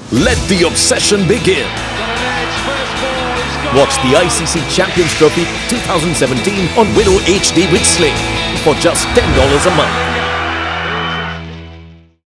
Let the obsession begin. Watch the ICC Champions Trophy 2017 on Willow HD with Sling for just $10 a month.